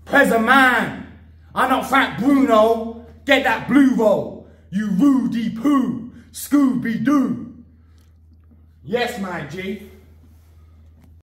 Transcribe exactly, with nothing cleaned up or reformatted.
Prezzaman. I'm not Fat Bruno. Get that blue roll. You Rudy Poo. Scooby-Doo. Yes, my G.